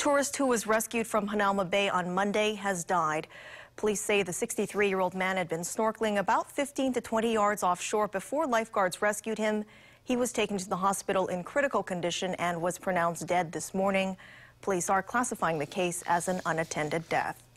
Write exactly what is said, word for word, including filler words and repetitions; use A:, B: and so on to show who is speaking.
A: tourist who was rescued from Hanauma Bay on Monday has died. Police say the sixty-three-year-old man had been snorkeling about fifteen to twenty yards offshore before lifeguards rescued him. He was taken to the hospital in critical condition and was pronounced dead this morning. Police are classifying the case as an unattended death.